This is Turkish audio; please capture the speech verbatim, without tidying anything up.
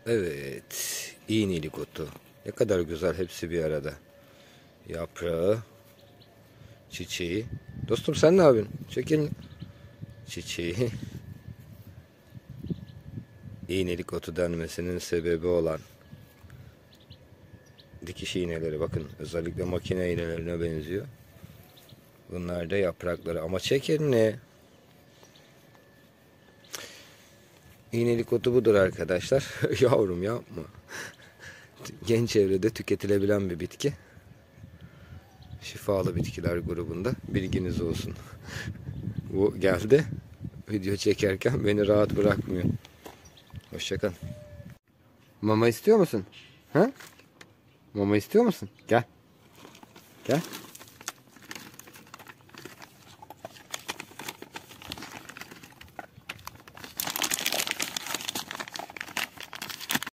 Evet. İğnelik otu. Ne kadar güzel hepsi bir arada. Yaprağı. Çiçeği. Dostum sen ne yapıyorsun? Çekil. Çiçeği. İğnelik otu denmesinin sebebi olan dikiş iğneleri, bakın özellikle makine iğnelerine benziyor. Bunlar da yaprakları. Ama çek elini. İğnelik otu budur arkadaşlar. Yavrum yapma. Genç evrede tüketilebilen bir bitki. Şifalı bitkiler grubunda. Bilginiz olsun. Bu geldi. Video çekerken beni rahat bırakmıyor. Hoşça kal. Mama istiyor musun? Ha? Mama istiyor musun? Gel. Gel.